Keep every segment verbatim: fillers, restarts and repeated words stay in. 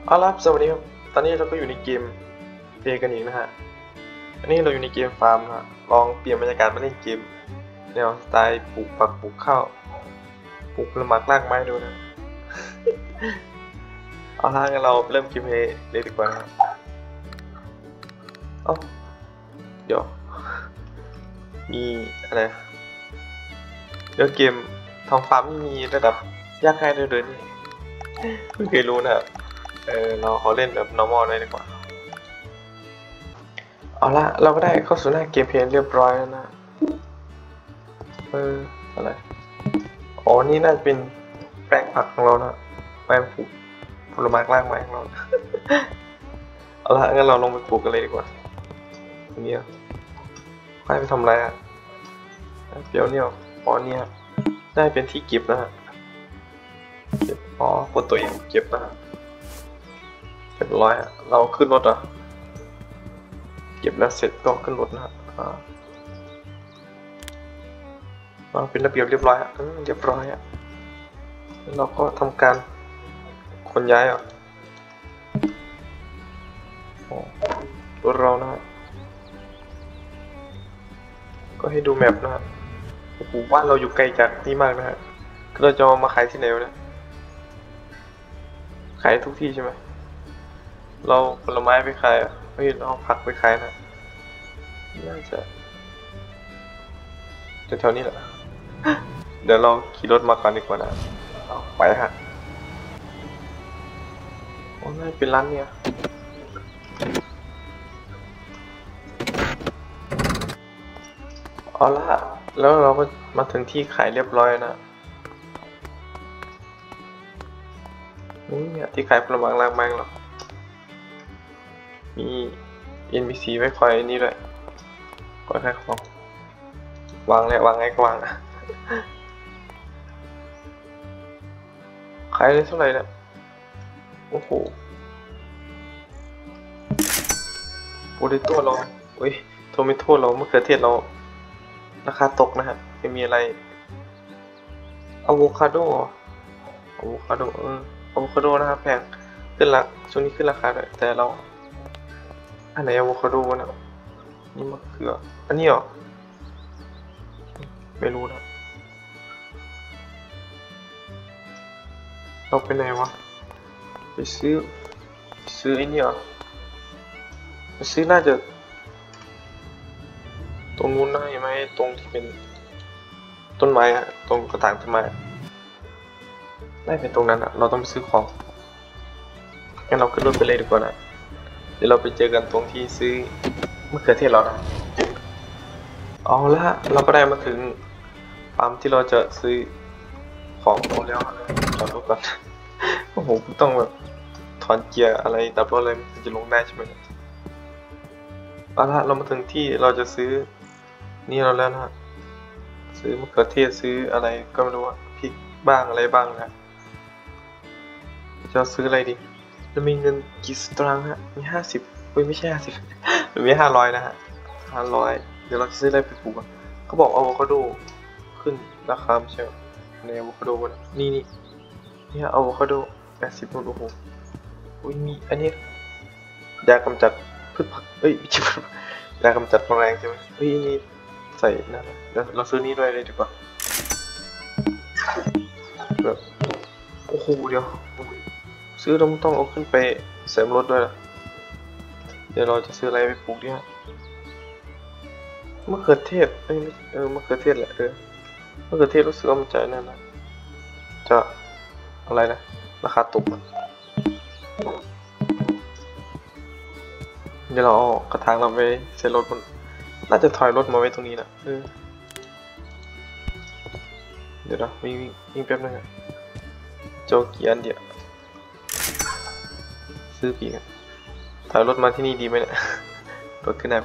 เอาล่ะสวัสดีครับตอนนี้เราก็อยู่ในเกมเพลย์กันอีกนะฮะอันนี้เราอยู่ในเกมฟาร์มนะฮะลองเปลี่ยนบรรยากาศมาเล่นเกมแนวสไตล์ปลูกผักปลูกข้าวปลูกผลไม้รากไม้ดูนะเอาล่ะงั้นเราเริ่มเกมเพลย์เลยดีกว่านะเอ้าเดี๋ยวมีอะไรเดี๋ยวเกมทองฟาร์มไม่มีระดับยากง่ายด้วยเลยนี่เพิ่งเคยรู้นะครับเออเราขอเล่นแบบ normal เลยดีกว่าเอาละเราก็ได้เข้าสู่หน้าเกมเพลย์เรียบร้อยแล้วนะเอออะไรอ๋อนี่น่าจะเป็นแปลงผักของเรานะแปลงปลูกผลไม้รากไม้ของเราเอาละงั้นเราลงไปปลูกกันเลยดีกว่าตรงนี้ใครไปทำอะไรอ่ะเดี๋ยวเนี่ยอ๋อเนี่ยได้เป็นที่เก็บนะฮะเก็บอ๋อกดตัวเองเก็บนะฮะเรียบร้อยอ่ะเราขึ้นรถอ่ะเก็บแล้วเสร็จก็ขึ้นรถนะฮะเป็นระเบียบเรียบร้อยอ่ะเรียบร้อยอ่ะเราก็ทำการขนย้ายอ่ะรถเรานะฮะก็ให้ดูแมปนะฮะโอ้โหบ้านเราอยู่ไกลจากนี่มากนะฮะเราจะมาขายที่ไหนวะเนี่ยขายทุกที่ใช่ไหมเราผลไม้ไปขายอ่ะไม่เราผักไปขายนะน่าจะแถวๆนี้แหละเดี๋ยวเราขี่รถมาก่อนดีกว่านะเอาไปฮะโอ้น่าเป็นร้านเนี่ยเอาละแล้วเราก็มาถึงที่ขายเรียบร้อยนะนี่เนี่ยที่ขายผลไม้รากไม้หรอมี เอ็น พี ซี ไว้คอยนี่ด้วยคอยขายของวางเลยวางไงก็วางนะขายได้เท่าไหร่เนี่ยโอ้โหโปเตโต้เราเฮ้ยโทมิโต้เรามะเขือเทศเราราคาตกนะฮะไม่มีอะไรอะโวคาโดอะโวคาโดเอออะโวคาโดนะครับแพงขึ้นละช่วงนี้ขึ้นราคาเลยแต่เราอันไหนอะโวคาโดนะนี่มะเขืออันนี้เหรอไม่รู้นะเราไปไหนวะไปซื้อซื้อไอ้นี่เหรอไปซื้อน่าจะตรงนู้นได้ไหมตรงที่เป็นต้นไม้อะตรงกระถางต้นไม้ได้เป็นตรงนั้นอะเราต้องไปซื้อของงั้นเราขึ้นรถไปเลยดีกว่านะเดี๋ยวเราไปเจอกันตรงที่ซื้อมะเขือเทศเรานะเอาละเราก็ได้มาถึงฟาร์มที่เราจะซื้อของตรงแล้วจอดรถก่อนโอ้โหต้องแบบถอนเกียร์อะไรดับรถอะไรมันจะลงได้ใช่ไหมเอาละเรามาถึงที่เราจะซื้อนี่เราแล้วนะซื้อมะเขือเทศซื้ออะไรก็ไม่รู้อะพริกบ้างอะไรบ้างนะจะซื้ออะไรดีจะมีเงินกี่สตางค์ฮะมีห้าสิบเฮ้ยไม่ใช่ห้าสิบมีห้าร้อยนะฮะห้าร้อยเดี๋ยวเราจะซื้ออะไรไปปลูกอ่ะเขาบอกอะโวคาโดขึ้นราคาใช่ไหมในอะโวคาโดนะนี่นี่นี่อะโวคาโดแปดสิบโอ้โหอุ้ยมีอันนี้ยากำจัดพืชผักเอ้ยไม่ใช่ยากำจัดแมลงใช่ไหมเฮ้ยนี่ใส่นะเดี๋ยวเราซื้อนี่ด้วยเลยดีกว่าแบบโอ้โหเดี๋ยวซื้อเราต้องเอาขึ้นไปเสริมรถด้วยนะเดี๋ยวเราจะซื้ออะไรไปปลูกเนี่ยมะเขือเทศเอ้ยเออมะเขือเทศแหละเออมะเขือเทศรู้สึกว่ามันจะนั่นนะจะอะไรนะราคาตกเดี๋ยวเราเอากระถางเราไปใส่รถมันน่าจะถอยรถมาไว้ตรงนี้นะเออเดี๋ยวนะวิ่งวิ่งแป๊บนึงอะโจกี่อันเดียวซื้อปีกันถอยรถมาที่นี่ดีไหมเนี่ยรถขึ้นไหน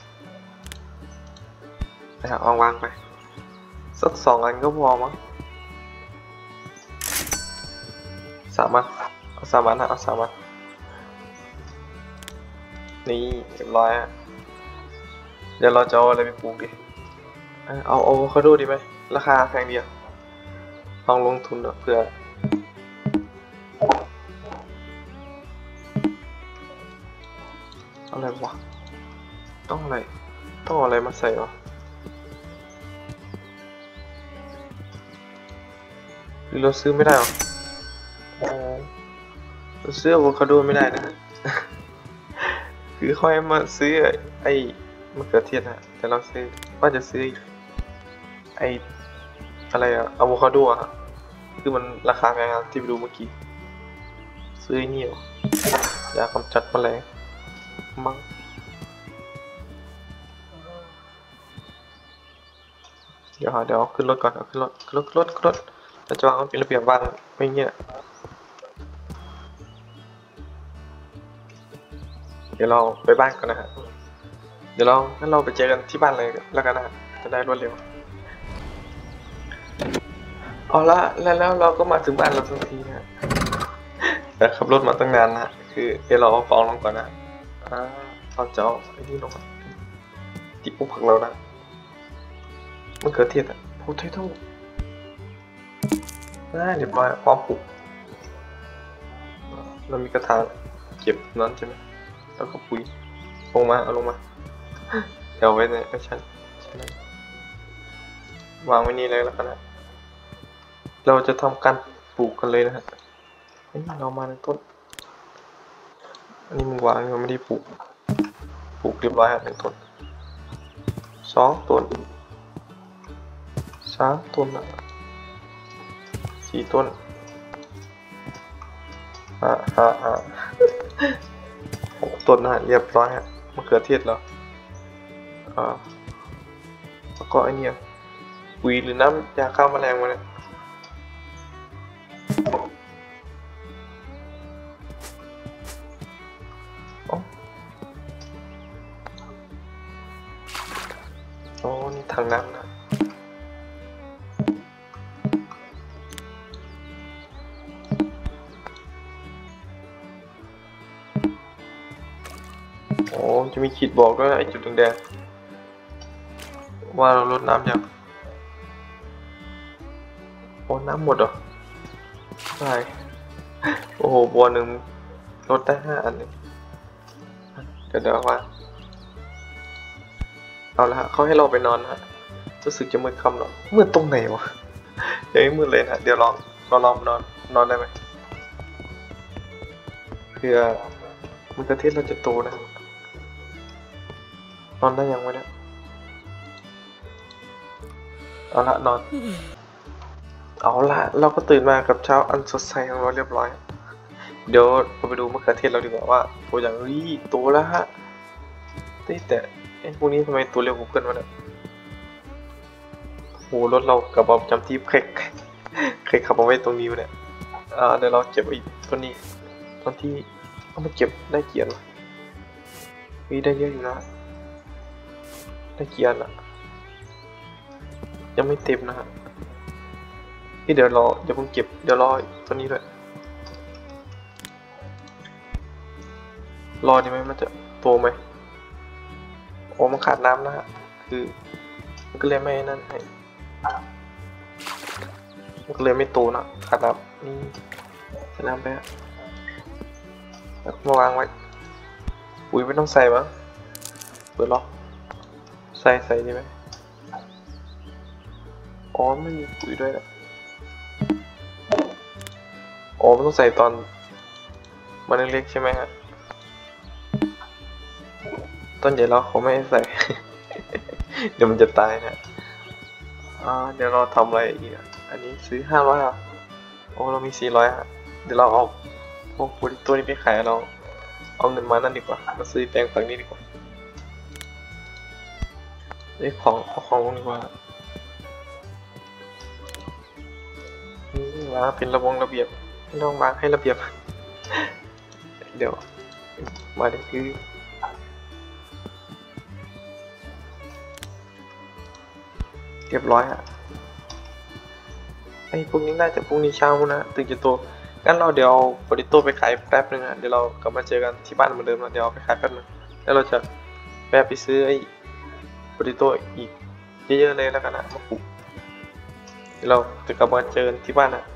ไปหาวางๆไปสักสองอันก็พอมั้งสามอันเอาสามอันนะเอาสามอันนี่เรียบร้อยอะเดี๋ยวเราจะเอาอะไรไปปลูกดิเอาอะโวคาโดดีไหมราคาแพงเดียวลองลงทุนเผื่ออะไรวะต้องอะไรต้องอะไรมาใส่วะหรือเราซื้อไม่ได้หรออ๋อเราซื้ออะโวคาโดไม่ได้นะ คือค่อยมาซื้อไอ้มะเขือเทศนะแต่เราซื้อว่าจะซื้อไอ้อะไรอะอะโวคาโดอะคือมันราคาแพงที่ไปดูเมื่อกี้ซื้อนี่หรอยากำจัดแมลงมั้งเดี๋ยวเดี๋ยวขึ้นรถก่อนเอาขึ้นรถขึ้นรถขึ้นรถขึ้นรถเราจะวางมันเป็นระเบียบวางไม่เงี้ยเดี๋ยวเราไปบ้านก่อนนะฮะเดี๋ยวเรางั้นเราไปเจอกันที่บ้านเลยแล้วกันนะจะได้รวดเร็วเอาละแล้วแล้วเราก็มาถึงบ้านเราสักทีนะแต่ขับรถมาตั้งนานนะคือเดี๋ยวเราเอาของลงก่อนนะอ่าเราจะเอาไอ้นี่ลงก่อนที่ปุ๊บผักเรานะมันเกิดเทียดอะโพเทโต้อ่าเรียบร้อยพร้อมปลูกเรามีกระถางเก็บนั้นใช่ไหมแล้วก็ปุ๋ยลงมาเอาลงมาเดี๋ยวไว้ในไอ้ชั้นชั้นนั้นวางไว้นี่เลยแล้วกันนะเราจะทำการปลูกกันเลยนะฮะนี่เรามาในต้นอันนี้มันวางมันไม่ได้ปลูกปลูกเรียบร้อยฮะหนึ่งต้นสองต้นสามต้นสี่ต้นห้าห้าห้าหกต้นนะฮะเรียบร้อยฮะมะเขือเทศแล้วอ่าแล้วก็ไอเนี่ยปุ๋ยหรือน้ำยาฆ่าแมลงมาเนี่ยโอ้นี่ทางน้ำนะโอ้จะมีขีดบอกด้วยไอจุดแดงๆว่าเราลดน้ำยังโอ้น้ำหมดเหรอใช่โอ้โหบัวหนึ่งลดได้ห้าอันเลยเดี๋ยวเดี๋ยวว่าเอาละฮะเขาให้เราไปนอนนะรู้สึกจะมืดค่ำหรอมืดตรงไหนวะยังไม่มืดเลยนะเดี๋ยวลองเราลองนอนนอนได้ไหมเพื่อมะเขือเทศเราจะโตนะนอนได้ยังไงเนี่ยเอาละนอนเอาละเราก็ตื่นมากับเช้าอันสดใสของเราเรียบร้อยเดี๋ยวเราไปดูมะเขือเทศเราดีกว่าว่าตัวอย่างรีโตแล้วฮะแต่ไอ้พวกนี้ทำไมตัวเร็วกว่าเพื่อนวะเนี่ยโหรถเรากระบะประจำที่ใครใครขับมาไว้ตรงนี้วะเนี่ยอ่าเดี๋ยวเราเก็บไอ้ต้นนี้ต้นที่เอามาเก็บได้เกียร์มีได้เยอะอยู่นะได้เกียร์ละยังไม่เต็มนะฮะนี่เดี๋ยวรอเดี๋ยวผมเก็บเดี๋ยวรอต้นนี้ด้วยรอดีไหมมันจะโตไหมโอ้มันขาดน้ำนะฮะคือมันก็เลยไม่นั่นให้มันก็เลยไม่โตนะขาดน้ำนี่ใส่น้ำไปฮะแล้วมาวางไว้ปุ๋ยไม่ต้องใส่มั้งเปิดล็อกใส่ใส่ดีไหมอ๋อไม่มีปุ๋ยด้วยนะอ๋อมันต้องใส่ตอนมันเล็กๆใช่ไหมฮะต้นใหญ่เราเขาไม่ให้ใส่ เดี๋ยวมันจะตายนะอ่าเดี๋ยวเราทำอะไรอีกอันนี้ซื้อห้าร้อยอ่ะโอ้เรามีสี่ร้อยอ่ะเดี๋ยวเราเอาพวกตัวนี้ไปขายเราเอาเงินมานั่นดีกว่ามาซื้อแปลงฝั่งนี้ดีกว่าไอ้ของเอาของดีกว่าวางเป็นระวงระเบียบไม่ต้องวางให้ระเบียบ เดี๋ยวมาเดี๋ยวคือเรียบร้อยอะไอ้พวกนี้น่าจะพรุ่งนี้เช้านะถึงจะโตงั้นเราเดี๋ยวเอาโปรติโต้ไปขายแป๊บนึงอะเดี๋ยวเรากลับมาเจอกันที่บ้านเหมือนเดิมนะเดี๋ยวเอาไปขายแป๊บนึงแล้วเราจะแวะไปซื้อไอ้โปรติโต้อีกเยอะๆเลยแล้วกันนะมาปลูกเดี๋ยวเราจะกลับมาเจอกันที่บ้านนะ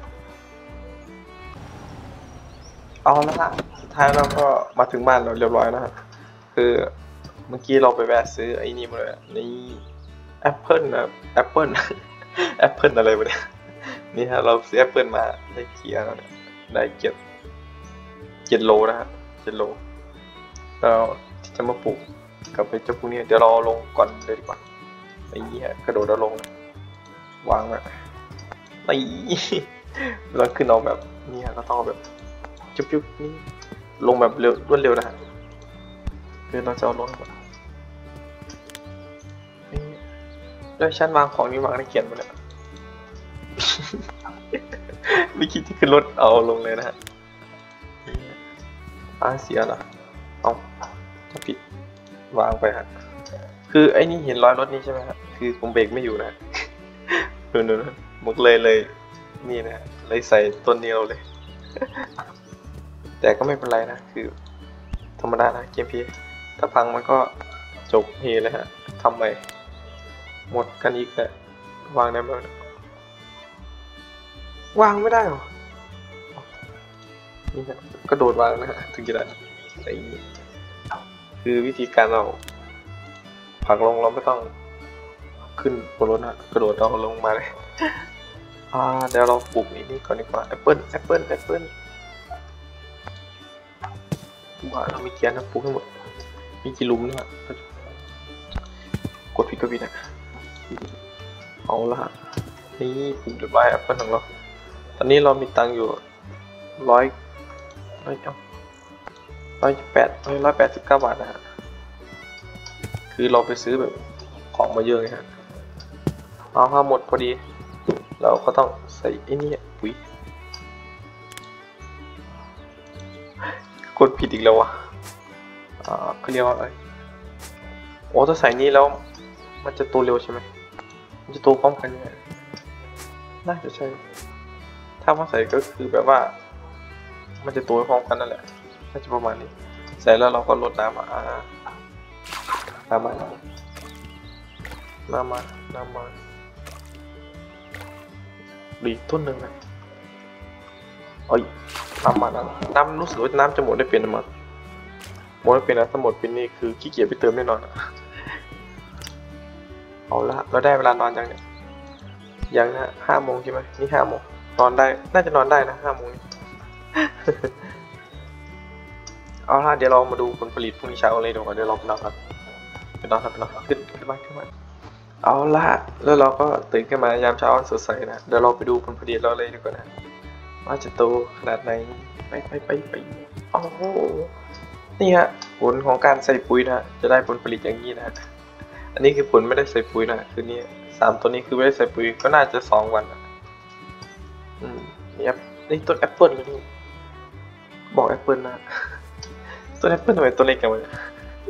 เอาละฮะสุดท้ายเราก็มาถึงบ้านเราเรียบร้อยนะฮะคือคือเมื่อกี้เราไปแวะซื้อไอ้นี่มาเลยนี่แอปเปิลนะแอปเปิลแอปเปิลอะไรวะเนี่ยนี่ฮะเราซื้อแอปเปิลมาได้เกียร์แล้วเนี่ยได้เกียร์เจ็ดโลนะฮะเจ็ดโลเราที่จะมาปลูกกับไอ้เจ้าพวกนี้เดี๋ยวเราลงก่อนเลยดีกว่าไอ้เหี้ยกระโดดแล้วลงวางไว้ไอ้เราขึ้นเอาแบบนี้ฮะก็ต้องแบบจุ๊บๆนี่ลงแบบเร็วรวดเร็วนะฮะคือเราจะเอาลงแบบแล้วชั้นวางของนี่วางในเกียร์หมดเลยไม่คิดที่ขึ้นรถเอาลงเลยนะฮะอาเสียเหรอเอาจะผิดวางไปฮะคือไอ้นี่เห็นรอยรถนี้ใช่ไหมครับคือผมเบรกไม่อยู่นะดูดูนะมุกเลยเลยนี่นะเลยใส่ต้นนี้เราเลยแต่ก็ไม่เป็นไรนะคือธรรมดานะเกมพีถ้าพังมันก็จบเฮเลยฮะทำไมหมดกันอีกแล้ววางได้ไหมวางไม่ได้หรอนี่ฮะกระโดดวางนะฮะถึงจะได้ไอ้คือวิธีการเราผลักลงเราไม่ต้องขึ้นบนรถนะกระโดดเราลงมาเลยอ่าเดี๋ยวเราปลูกนี่ก่อนดีกว่าแอปเปิ้ลแอปเปิ้ลแอปเปิ้ลว่าเรามีเกียร์นะปลูกให้หมดมีกี่ลุมเนี่ยกดผิดก็ผิดนะเอาละนี่ปลูกเรียบร้อยแอปเปิ้ลของเราตอนนี้เรามีตังค์อยู่ร้อยร้อยเก้าร้อยแปดร้อยแปดสิบเก้าบาทนะฮะคือเราไปซื้อแบบของมาเยอะไงฮะเอาถ้าหมดพอดีเราก็ต้องใส่ไอ้นี่ปุ๋ยกดผิดอีกแล้ววะอ่าเขาเรียกว่าอะไรโอ้ถ้าใส่นี้แล้วมันจะโตเร็วใช่ไหมมันจะโตพร้อมกันเนี่ยน่าจะใช่ถ้ามาใส่ก็คือแบบว่ามันจะโตพร้อมกันนั่นแหละน่าจะประมาณนี้ใส่แล้วเราก็ลดน้ำมาน้ำมาน้ำมาน้ำมาดีต้นหนึ่งนะเอ้ยน้ำมาน้ำน้ำรู้สึกว่าน้ำจะหมดได้เป็นมั้งหมดได้เป็นนะถ้าหมดเป็นนี่คือขี้เกียจไปเติมแน่นอนเอาละเราได้เวลานอนยังเนี่ยยังนะห้าโมงใช่ไหมนี่ห้าโมงนอนได้น่าจะนอนได้นะห้าโมงนี้เอาละเดี๋ยวเรามาดูผลผลิตพรุ่งนี้เช้าเลยเดี๋ยวก่อนเดี๋ยวเราไปนอนกันไปนอนครับไปนอนขึ้นขึ้นมาขึ้นมาเอาละแล้วเราก็ตื่นขึ้นมายามเช้าสดใสนะเดี๋ยวเราไปดูผลผลิตเราเลยดีกว่านะว่าจะโตขนาดไหนไปไปไปไปโอ้โหนี่ฮะผลของการใส่ปุ๋ยนะจะได้ผลผลิตอย่างนี้นะอันนี้คือผลไม่ได้ใส่ปุ๋ยนะคือนี่สามตัวนี้คือไม่ได้ใส่ปุ๋ยก็น่าจะสองวันนะอืมนี่ครับนี่ต้นแอปเปิลนี่บอกแอปเปิลนะต้นแอปเปิลทำไมตัวเล็กจังวะ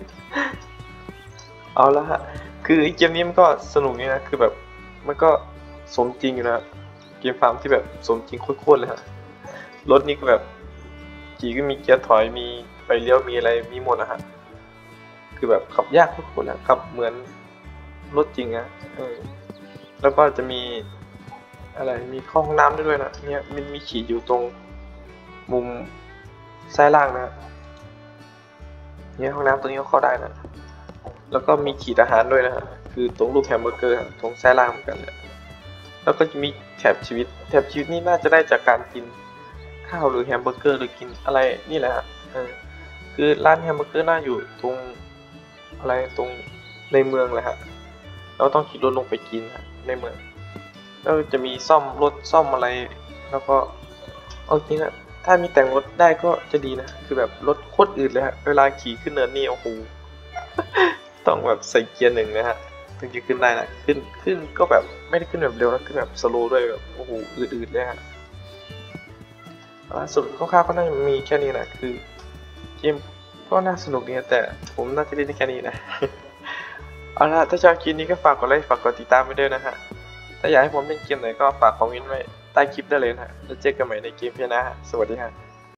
เอาละฮะคือเกมนี้มันก็สนุกนี่นะคือแบบมันก็สมจริงอยู่นะเกมฟาร์มที่แบบสมจริงโคตรๆเลยฮะรถนี่ก็แบบขี่ก็มีเกียร์ถอยมีไฟเลี้ยวมีอะไรมีหมดนะฮะคือแบบขับยากโคตรๆนะขับเหมือนรถจริงนะเออแล้วก็จะมีอะไรมีเข้าห้องน้ำด้วยนะเนี่ยมันมีขีดอยู่ตรงมุมซ้ายล่างนะเนี่ยห้องน้ำตัวนี้ก็เข้าได้นะแล้วก็มีขีดอาหารด้วยนะฮะคือตรงรูปแฮมเบอร์เกอร์ตรงซ้ายล่างเหมือนกันเลยแล้วก็จะมีแถบชีวิตแถบชีวิตนี่น่าจะได้จากการกินข้าวหรือแฮมเบอร์เกอร์หรือกินอะไรนี่แหละฮะเออคือร้านแฮมเบอร์เกอร์น่าอยู่ตรงอะไรตรงในเมืองเลยฮะเราต้องขี่รถลงไปกินฮะในเมืองแล้วจะมีซ่อมรถซ่อมอะไรแล้วก็เอาจริงอะถ้ามีแต่งรถได้ก็จะดีนะคือแบบรถโคตรอืดเลยฮะเวลาขี่ขึ้นเนินนี่โอ้โหต้องแบบใส่เกียร์หนึ่งนะฮะถึงจะขึ้นได้นะขึ้นขึ้นก็แบบไม่ได้ขึ้นแบบเร็วนะขึ้นแบบสโลว์ด้วยแบบโอ้โหอืดๆเลยฮะสุดคร่าวๆก็น่าจะมีแค่นี้นะคือเกมก็น่าสนุกดีแต่ผมน่าจะเล่นได้แค่นี้นะเอาล่ะถ้าชอบคลิปนี้ก็ฝากกดไลค์ฝากกดติดตามไปด้วยนะฮะถ้าอยากให้ผมเล่นเกมไหนก็ฝากคอมเมนต์ไว้ใต้คลิปได้เลยนะแล้วเจอกันใหม่ในเกมพี่นะฮะสวัสดีฮะ